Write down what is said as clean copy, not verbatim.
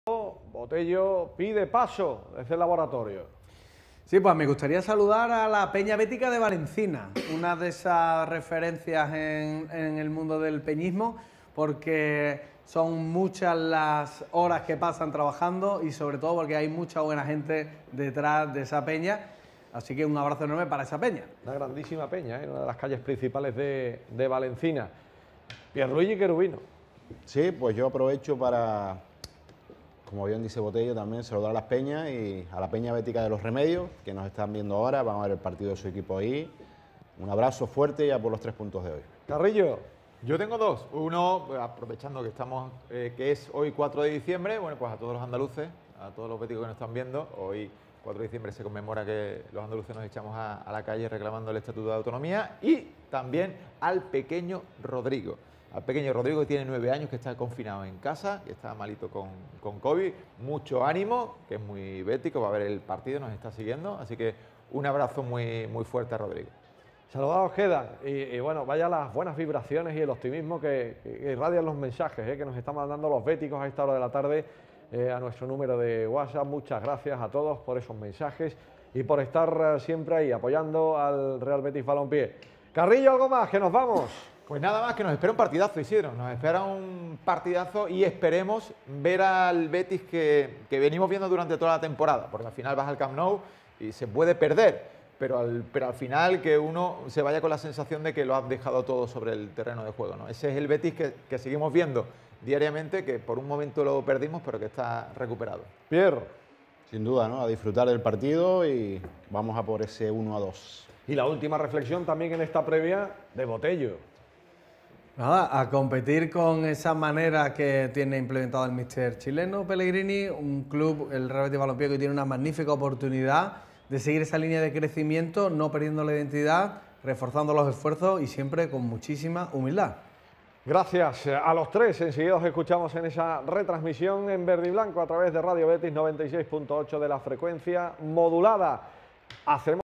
Botello pide paso desde el laboratorio. Sí, pues me gustaría saludar a la Peña Bética de Valencina, una de esas referencias en el mundo del peñismo, porque son muchas las horas que pasan trabajando y sobre todo porque hay mucha buena gente detrás de esa peña. Así que un abrazo enorme para esa peña. Una grandísima peña, una de las calles principales de Valencina. Pierluigi Cherubino. Sí, pues yo aprovecho para, como bien dice Botello, también saludar a las peñas y a la Peña Bética de los Remedios, que nos están viendo ahora, van a ver el partido de su equipo ahí. Un abrazo fuerte y a por los 3 puntos de hoy. Carrillo. Yo tengo dos. Uno, aprovechando que estamos, que es hoy 4 de diciembre, bueno, pues a todos los andaluces, a todos los béticos que nos están viendo, hoy 4 de diciembre se conmemora que los andaluces nos echamos a la calle reclamando el Estatuto de Autonomía, y también al pequeño Rodrigo. Al pequeño Rodrigo, que tiene 9 años, que está confinado en casa, que está malito con COVID. Mucho ánimo, que es muy bético, va a ver el partido, nos está siguiendo, así que un abrazo muy, muy fuerte a Rodrigo. Saludados quedan y bueno, vaya las buenas vibraciones y el optimismo que irradian los mensajes que nos están mandando los béticos a esta hora de la tarde a nuestro número de WhatsApp. Muchas gracias a todos por esos mensajes y por estar siempre ahí apoyando al Real Betis Balompié. Carrillo, ¿algo más? Que nos vamos. Pues nada más, que nos espera un partidazo, Isidro, nos espera un partidazo y esperemos ver al Betis que venimos viendo durante toda la temporada, porque al final vas al Camp Nou y se puede perder, pero al final que uno se vaya con la sensación de que lo has dejado todo sobre el terreno de juego, ¿no? Ese es el Betis que seguimos viendo diariamente, que por un momento lo perdimos, pero que está recuperado. Pierre. Sin duda, ¿no? A disfrutar del partido y vamos a por ese 1-2. Y la última reflexión también en esta previa de Botello. Nada, a competir con esa manera que tiene implementado el míster chileno Pellegrini, un club, el Real Betis Balompié, que tiene una magnífica oportunidad de seguir esa línea de crecimiento, no perdiendo la identidad, reforzando los esfuerzos y siempre con muchísima humildad. Gracias a los tres. Enseguida os escuchamos en esa retransmisión en verde y blanco a través de Radio Betis 96.8 de la frecuencia modulada. Hacemos